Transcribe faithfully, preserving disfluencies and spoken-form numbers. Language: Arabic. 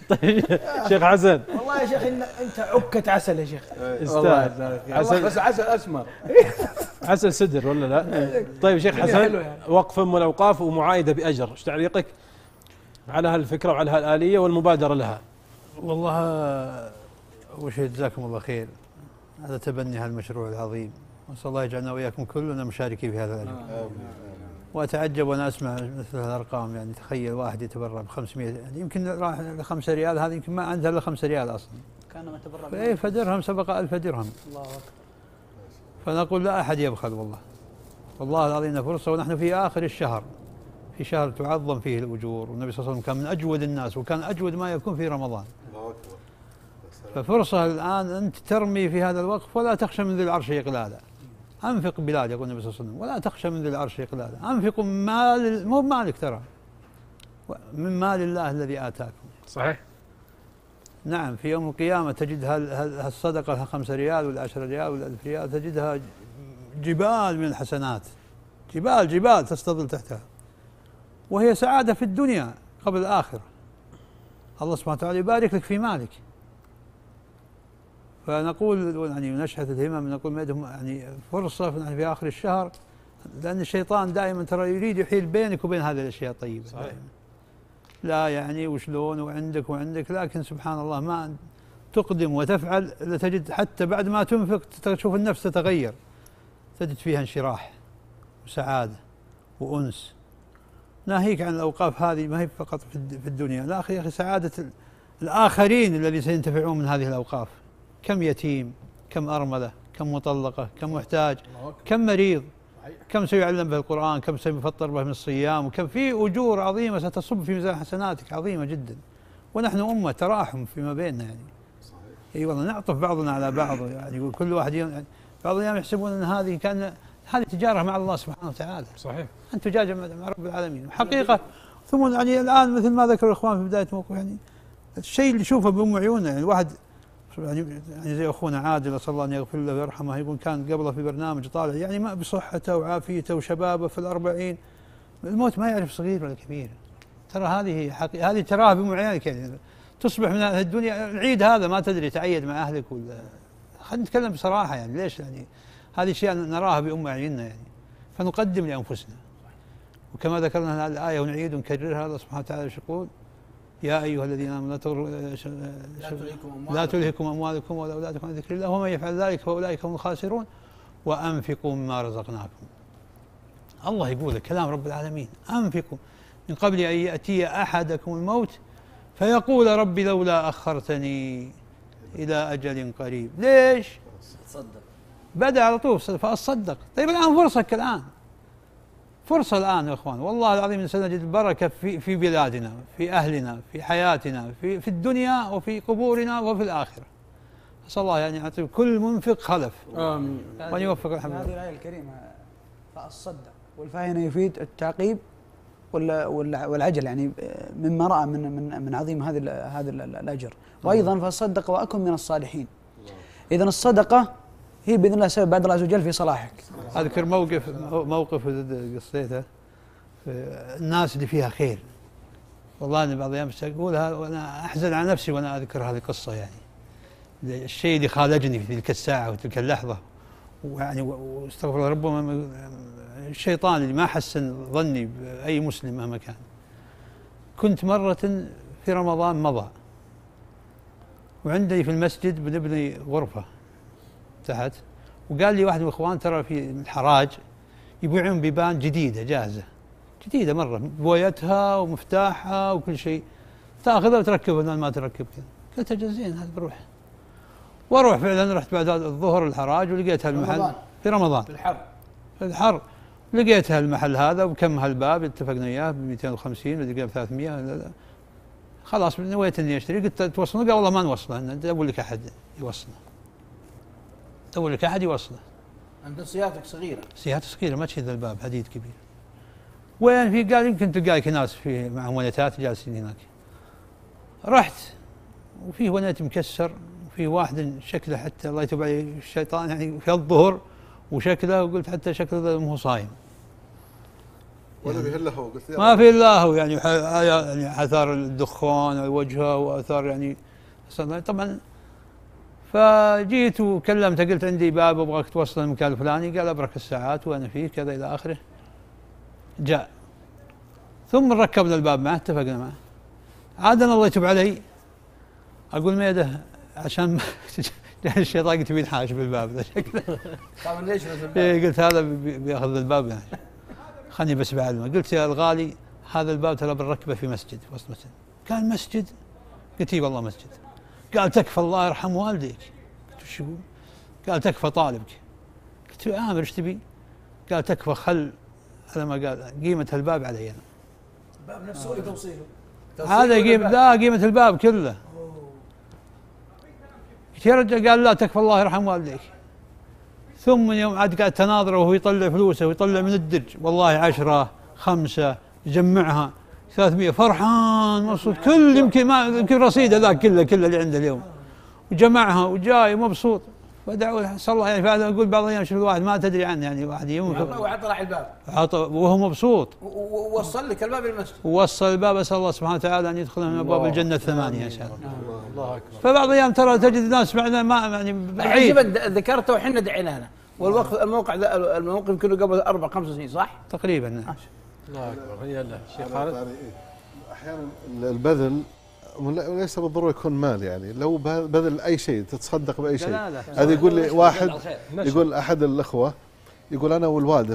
طيب شيخ حسن. والله يا شيخ إن انت عكة عسل يا شيخ. استاهل عسل، بس عسل اسمر. عسل سدر ولا لا؟ طيب شيخ حسن، وقف ام الاوقاف ومعايده باجر، ايش تعليقك على هالفكره وعلى هالاليه والمبادره لها؟ والله اول شيء جزاكم الله خير على تبني هالمشروع العظيم، واسال الله يجعلنا واياكم كلنا مشاركين في هذا الاجر. واتعجب وانا اسمع مثل الارقام، يعني تخيل واحد يتبرع ب خمسمئة، يعني يمكن راح ل خمسة ريال، هذا يمكن ما عندها الا خمسة ريال اصلا. كان ما تبرع فايه فدرهم سبق ألف درهم. الله اكبر. فنقول لا احد يبخل والله. والله العظيم فرصه، ونحن في اخر الشهر، في شهر تعظم فيه الاجور، والنبي صلى الله عليه وسلم كان من اجود الناس، وكان اجود ما يكون في رمضان. الله اكبر. ففرصه الان انت ترمي في هذا الوقف، ولا تخشى من ذي العرش اقلالا. انفق بلال يقول النبي صلى الله عليه وسلم، ولا تخشى من ذي العرش اقلالا. انفقوا من مال، مو مالك ترى، من مال الله الذي اتاكم. صحيح. نعم، في يوم القيامه تجد هالصدقه خمسة ريال ولا عشرة ريال ولا ألف ريال، تجدها جبال من الحسنات، جبال جبال تستظل تحتها، وهي سعاده في الدنيا قبل الاخره. الله سبحانه وتعالى يبارك لك في مالك. فنقول يعني نشحذ الهمم، نقول ما عندهم يعني فرصه نحن في اخر الشهر، لان الشيطان دائما ترى يريد يحيل بينك وبين هذه الاشياء الطيبه. صحيح. لا يعني وشلون وعندك وعندك، لكن سبحان الله ما تقدم وتفعل تجد حتى بعد ما تنفق تشوف النفس تتغير، تجد فيها انشراح وسعاده وانس. ناهيك عن الاوقاف هذه، ما هي فقط في الدنيا، لا اخي يا اخي سعاده الاخرين الذين سينتفعون من هذه الاوقاف. كم يتيم، كم ارمله، كم مطلقه، كم محتاج، كم مريض، كم سيعلم به القرآن، كم سيفطر به من الصيام، وكم في أجور عظيمة ستصب في ميزان حسناتك عظيمة جدا. ونحن أمة تراحم فيما بيننا يعني. صحيح. اي والله نعطف بعضنا على بعض، يعني كل واحد يوم يعني بعض الأيام يحسبون أن هذه كان هذه تجارة مع الله سبحانه وتعالى. صحيح. أن تجاجر مع رب العالمين حقيقة. ثم يعني الآن مثل ما ذكر الإخوان في بداية الموقف، يعني الشيء اللي نشوفه بأم عيوننا، يعني الواحد يعني يعني زي اخونا عادل اسال الله ان يغفر له ويرحمه، يقول كان قبله في برنامج طالع يعني ما بصحته وعافيته وشبابه في الأربعين، الموت ما يعرف صغير ولا كبير. ترى هذه حقيقة، هذه تراها بأم عيونك، يعني تصبح من الدنيا العيد هذا ما تدري تعيد مع اهلك ولا. خلينا نتكلم بصراحه، يعني ليش يعني هذه اشياء نراها بأم عيوننا يعني، فنقدم لانفسنا. وكما ذكرنا الآية ونعيد ونكررها، الله سبحانه وتعالى يقول: يا أيها الذين آمنوا لا تلهكم أموالكم ولا أولادكم عن ذكر الله ومن يفعل ذلك فأولئك هم الخاسرون وأنفقوا مما رزقناكم. الله يقول كلام رب العالمين: أنفقوا من قبل أن يأتي أحدكم الموت فيقول ربي لولا أخرتني إلى أجل قريب. ليش؟ تصدق. بدأ على طول فأصدق. طيب الآن فرصك، الآن فرصة الآن يا إخوان، والله العظيم سنجد البركة في في بلادنا، في أهلنا، في حياتنا، في في الدنيا وفي قبورنا وفي الآخرة. أسأل الله يعني يعطي كل منفق خلف. آمين. وأن يوفق الحمد لله. هذه الآية الكريمة فأصدق، والفاء هنا يفيد التعقيب والعجل، يعني مما رأى من من من عظيم هذا هذا الأجر. وأيضا فصدق وأكن من الصالحين. إذا الصدقة هي بإذن الله سبب بعد الله عز وجل في صلاحك. أذكر موقف موقف قصيته، الناس اللي فيها خير، والله أنا بعض الأيام أقولها وأنا أحزن على نفسي وأنا أذكر هذه القصة، يعني الشيء اللي خالجني في تلك الساعة وتلك اللحظة، ويعني واستغفر الله، ربما الشيطان اللي ما حسن ظني بأي مسلم مهما كان. كنت مرة في رمضان مضى، وعندي في المسجد بنبني غرفة تحت، وقال لي واحد من الاخوان ترى في الحراج يبيعون بيبان جديده جاهزه، جديده مره بويتها ومفتاحها وكل شيء، تاخذها وتركبها بدل ما تركب كذا. قلت اجل زين هذا بروح. واروح فعلا، رحت بعد الظهر الحراج ولقيت هالمحل في رمضان في الحر في الحر لقيت هالمحل هذا وكم هالباب، اتفقنا اياه ب مئتين وخمسين ودقيقه ب ثلاثمئة. خلاص نويت اني اشتري، قلت توصلنا؟ قال والله ما نوصله، انت اقول لك احد يوصله، أول لك أحد يوصله. أنت سيارتك صغيرة؟ سيارتك صغيرة ما تشيل الباب، حديد كبير. وين في؟ قال يمكن تلقاك ناس في معهم ونتات جالسين هناك. رحت وفيه ونت مكسر، وفيه واحد شكله حتى الله يتوب عليه الشيطان يعني في الظهر وشكله، وقلت حتى شكله ما هو صايم. ولا بيهله قلت يا ما في الا هو يعني ح- يعني اثار الدخان على وجهه واثار يعني طبعا. فجيت وكلمته قلت عندي باب ابغاك توصل المكان الفلاني، قال ابرك الساعات وانا فيه كذا الى اخره. جاء ثم ركبنا الباب معه، اتفقنا معه. عادنا الله يتوب علي، اقول ميده عشان يعني الشيطان قلت بينحاش بالباب ذا شكله. طبعا ليش نزل الباب؟ إيه قلت هذا بي- بياخذ الباب يعني. خلني بس بعلمه. قلت يا الغالي هذا الباب ترى بنركبه في مسجد، وسط مسجد. قال مسجد؟ قلت اي والله مسجد. قال تكفى الله يرحم والديك. قلت وش يقول؟ قال تكفى طالبك. قلت له عامر ايش تبي؟ قال تكفى خل على ما قال قيمة الباب علي انا. الباب نفسه ولا توصيله؟ هذا قيمة، لا قيمة الباب كله. قلت يا رجال، قال لا تكفى الله يرحم والديك. ثم من يوم عاد قاعد تناظره وهو يطلع فلوسه ويطلع من الدرج، والله عشرة خمسة يجمعها ثلاثمية، فرحان مبسوط، كل يمكن ما يمكن رصيده ذاك كله كله اللي عنده اليوم، وجمعها وجاي مبسوط. فدعوا صلى الله يعني فعلا. اقول بعض الايام شوف الواحد ما تدري عنه يعني واحد ينفق وعطى راح الباب عطى وهو مبسوط، ووصل لك الباب المسجد. ووصل الباب. اسال الله سبحانه وتعالى ان يدخلنا من ابواب الجنه الثمانيه ان شاء الله. الله اكبر. فبعض الايام ترى تجد ناس معنا ما يعني بعيد بعيد ذكرته وحنا دعينا له، والوقت الموقع ذا- الموقف يمكن قبل اربع خمس سنين صح؟ تقريبا. نعم. الله اكبر. هيا له شيخ يعني خالد. احيانا البذل ليس بالضروره يكون مال، يعني لو بذل اي شيء تتصدق باي شيء. لا لا. هذا يقول لي واحد، يقول احد الاخوه، يقول انا والوالده